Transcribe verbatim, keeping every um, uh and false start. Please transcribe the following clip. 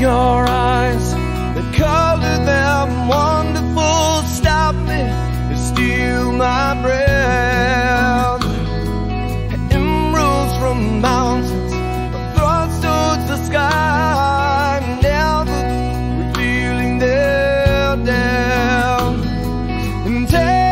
your eyes, the color them wonderful, stop me and steal my breath. Emeralds from mountains, thrust towards the sky, never revealing their depth. And take